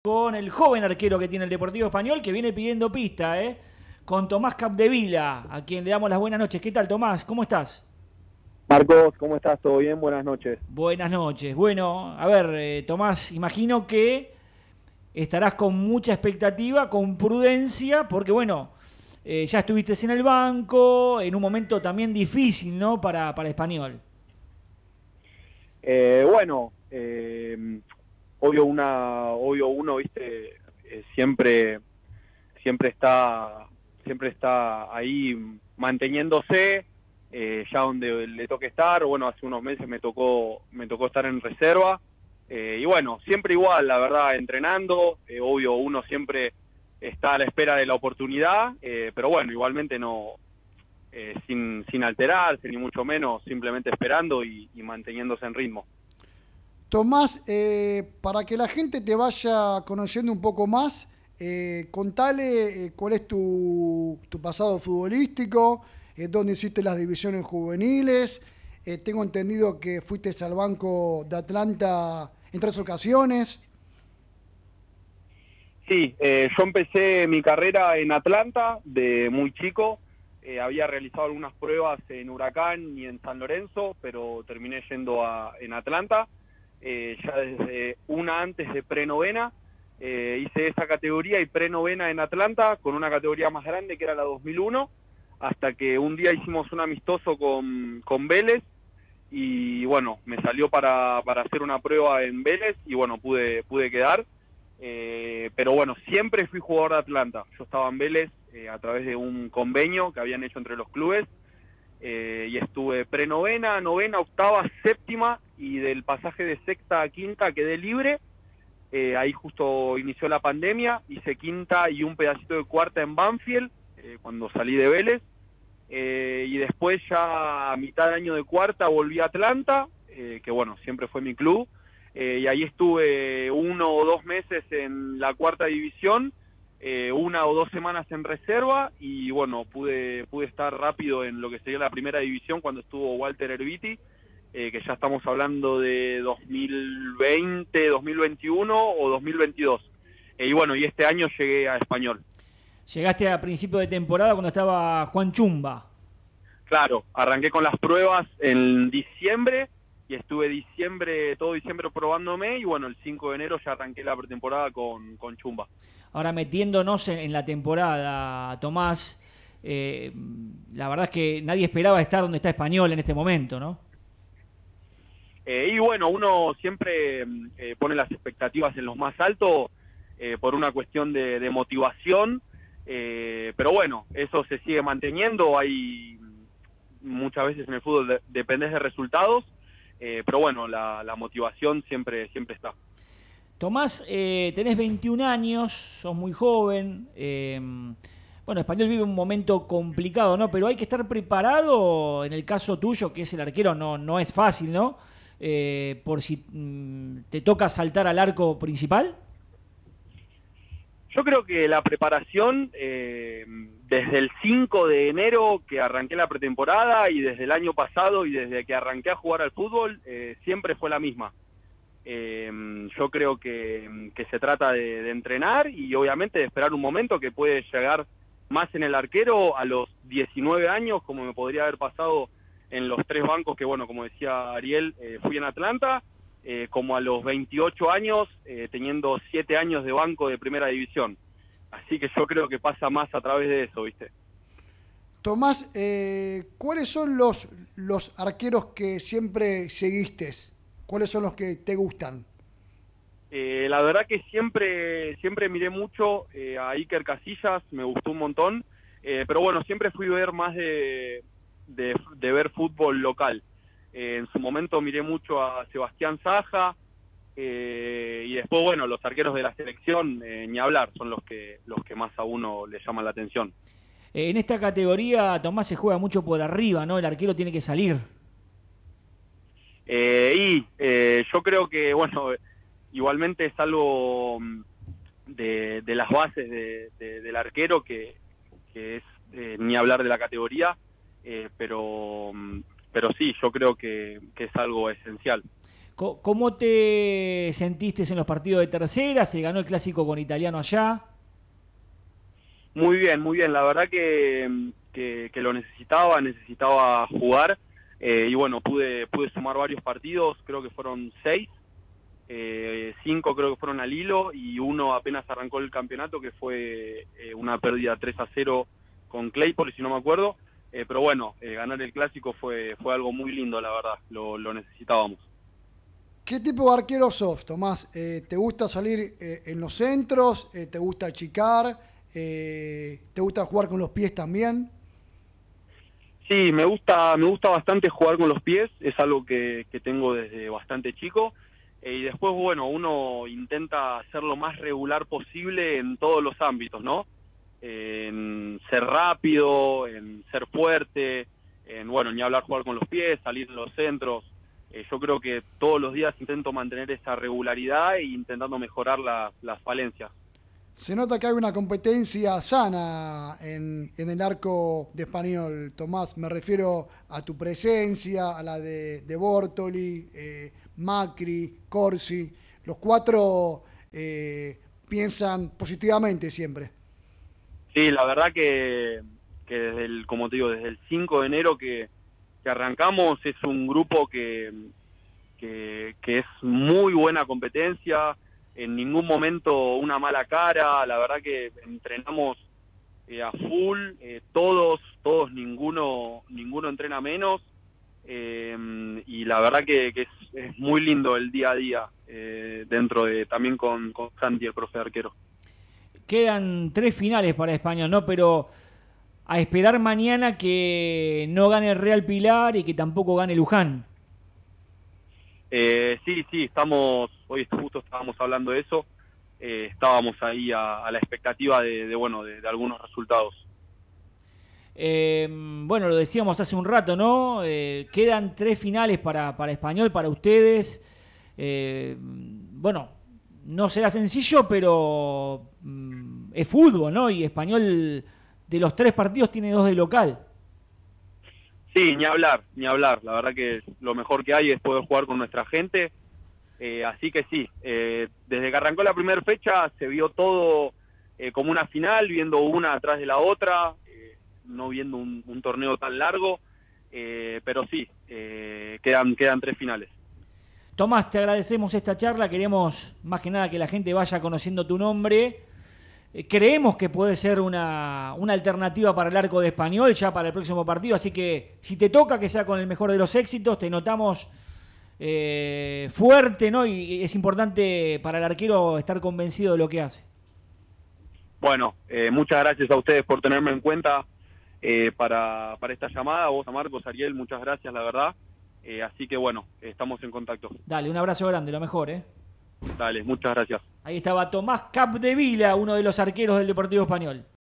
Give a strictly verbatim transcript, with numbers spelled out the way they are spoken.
con el joven arquero que tiene el Deportivo Español, que viene pidiendo pista, ¿eh? Con Tomás Capdevila, a quien le damos las buenas noches. ¿Qué tal, Tomás? ¿Cómo estás? Marcos, ¿cómo estás? ¿Todo bien? Buenas noches. Buenas noches. Bueno, a ver, eh, Tomás, imagino que estarás con mucha expectativa, con prudencia, porque bueno, eh, ya estuviste en el banco, en un momento también difícil, ¿no? Para, para Español. Eh, bueno, eh, obvio una, obvio uno, viste, eh, siempre, siempre está, siempre está ahí manteniéndose, eh, ya donde le toque estar. Bueno, hace unos meses me tocó, me tocó estar en reserva, eh, y bueno, siempre igual, la verdad, entrenando. Eh, obvio uno siempre está a la espera de la oportunidad, eh, pero bueno, igualmente no. Eh, sin, sin alterarse, ni mucho menos, simplemente esperando y, y manteniéndose en ritmo. Tomás, eh, para que la gente te vaya conociendo un poco más, eh, contale eh, cuál es tu, tu pasado futbolístico, eh, dónde hiciste las divisiones juveniles. Eh, tengo entendido que fuiste al banco de Atlanta en tres ocasiones. Sí, eh, yo empecé mi carrera en Atlanta de muy chico. Eh, había realizado algunas pruebas en Huracán y en San Lorenzo, pero terminé yendo a, en Atlanta. Eh, ya desde una antes de prenovena, eh, hice esa categoría y prenovena en Atlanta con una categoría más grande que era la dos mil uno, hasta que un día hicimos un amistoso con, con Vélez y bueno, me salió para, para hacer una prueba en Vélez y bueno, pude, pude quedar. Eh, pero bueno, siempre fui jugador de Atlanta. Yo estaba en Vélez eh, a través de un convenio que habían hecho entre los clubes, eh, y estuve prenovena, novena, octava, séptima, y del pasaje de sexta a quinta quedé libre. Eh, ahí justo inició la pandemia, hice quinta y un pedacito de cuarta en Banfield, eh, cuando salí de Vélez, eh, y después ya a mitad de año de cuarta volví a Atlanta, eh, que bueno, siempre fue mi club. Eh, y ahí estuve uno o dos meses en la cuarta división, eh, una o dos semanas en reserva, y bueno, pude pude estar rápido en lo que sería la primera división cuando estuvo Walter Erviti, eh, que ya estamos hablando de dos mil veinte, dos mil veintiuno o dos mil veintidós. Eh, y bueno, y este año llegué a Español. Llegaste a principio de temporada cuando estaba Juan Chumba. Claro, arranqué con las pruebas en diciembre, y estuve diciembre, todo diciembre probándome, y bueno, el cinco de enero ya arranqué la pretemporada con, con Chumba. Ahora metiéndonos en, en la temporada, Tomás, eh, la verdad es que nadie esperaba estar donde está Español en este momento, ¿no? Eh, y bueno, uno siempre eh, pone las expectativas en los más altos, eh, por una cuestión de, de motivación, eh, pero bueno, eso se sigue manteniendo. Hay muchas veces en el fútbol de, dependes de resultados, eh, pero bueno, la, la motivación siempre, siempre está. Tomás, eh, tenés veintiún años, sos muy joven. Eh, bueno, Español vive un momento complicado, ¿no? Pero hay que estar preparado, en el caso tuyo, que es el arquero, no, no es fácil, ¿no? Eh, por si mm, te toca saltar al arco principal. Yo creo que la preparación, eh, desde el cinco de enero que arranqué la pretemporada, y desde el año pasado y desde que arranqué a jugar al fútbol, eh, siempre fue la misma. Eh, yo creo que, que se trata de, de entrenar y obviamente de esperar un momento que puede llegar más en el arquero a los diecinueve años, como me podría haber pasado en los tres bancos que, bueno, como decía Ariel, eh, fui en Atlanta, eh, como a los veintiocho años, eh, teniendo siete años de banco de primera división. Así que yo creo que pasa más a través de eso, ¿viste? Tomás, eh, ¿cuáles son los, los arqueros que siempre seguiste? ¿Cuáles son los que te gustan? Eh, la verdad que siempre siempre miré mucho eh, a Iker Casillas, me gustó un montón, eh, pero bueno, siempre fui a ver más de, de, de ver fútbol local. Eh, en su momento miré mucho a Sebastián Saja, eh, y después, bueno, los arqueros de la selección, eh, ni hablar, son los que, los que más a uno le llaman la atención. Eh, en esta categoría, Tomás, se juega mucho por arriba, ¿no? El arquero tiene que salir. Eh, y eh, yo creo que, bueno, igualmente es algo de, de las bases de, de, del arquero, que, que es eh, ni hablar de la categoría, eh, pero, pero sí, yo creo que, que es algo esencial. ¿Cómo te sentiste en los partidos de tercera? Se ganó el clásico con Italiano allá. Muy bien, muy bien. La verdad que, que, que lo necesitaba, necesitaba jugar. Eh, y bueno, pude, pude sumar varios partidos, creo que fueron seis. Eh, cinco creo que fueron al hilo y uno apenas arrancó el campeonato, que fue eh, una pérdida tres a cero con Claypole, si no me acuerdo. Eh, pero bueno, eh, ganar el clásico fue, fue algo muy lindo, la verdad. Lo, lo necesitábamos. ¿Qué tipo de arquero sos, Tomás? Eh, ¿Te gusta salir eh, en los centros? Eh, ¿Te gusta achicar? Eh, ¿Te gusta jugar con los pies también? Sí, me gusta, me gusta bastante jugar con los pies, es algo que, que tengo desde bastante chico. Eh, y después, bueno, uno intenta ser lo más regular posible en todos los ámbitos, ¿no? Eh, en ser rápido, en ser fuerte, en, bueno, ni hablar jugar con los pies, salir en los centros. Eh, yo creo que todos los días intento mantener esa regularidad e intentando mejorar la, las falencias. Se nota que hay una competencia sana en, en el arco de Español, Tomás. Me refiero a tu presencia, a la de, de Bortoli, eh, Macri, Corsi. Los cuatro eh, piensan positivamente siempre. Sí, la verdad que, que desde el, como te digo, desde el cinco de enero que, que arrancamos es un grupo que, que, que es muy buena competencia. En ningún momento una mala cara, la verdad que entrenamos eh, a full, eh, todos, todos, ninguno, ninguno entrena menos, eh, y la verdad que, que es, es muy lindo el día a día, eh, dentro de, también con, con Santi, el profe de arquero. Quedan tres finales para Español, ¿no? Pero a esperar mañana que no gane el Real Pilar y que tampoco gane Luján. Eh, sí, sí, estamos, hoy justo estábamos hablando de eso, eh, estábamos ahí a, a la expectativa de, de bueno, de, de algunos resultados. Eh, bueno, lo decíamos hace un rato, ¿no? Eh, quedan tres finales para, para Español, para ustedes. Eh, bueno, no será sencillo, pero mm, es fútbol, ¿no? Y Español, de los tres partidos, tiene dos de local. Sí, ni hablar, ni hablar. La verdad que lo mejor que hay es poder jugar con nuestra gente. Eh, así que sí, eh, desde que arrancó la primera fecha se vio todo eh, como una final, viendo una atrás de la otra, eh, no viendo un, un torneo tan largo. Eh, pero sí, eh, quedan, quedan tres finales. Tomás, te agradecemos esta charla. Queremos más que nada que la gente vaya conociendo tu nombre. Creemos que puede ser una, una alternativa para el arco de Español ya para el próximo partido, así que si te toca que sea con el mejor de los éxitos, te notamos eh, fuerte, ¿no? Y es importante para el arquero estar convencido de lo que hace. Bueno, eh, muchas gracias a ustedes por tenerme en cuenta eh, para, para esta llamada. A vos, a Marcos, Ariel, muchas gracias, la verdad. Eh, así que bueno, estamos en contacto. Dale, un abrazo grande, lo mejor, ¿eh? Dale, muchas gracias. Ahí estaba Tomás Capdevila, uno de los arqueros del Deportivo Español.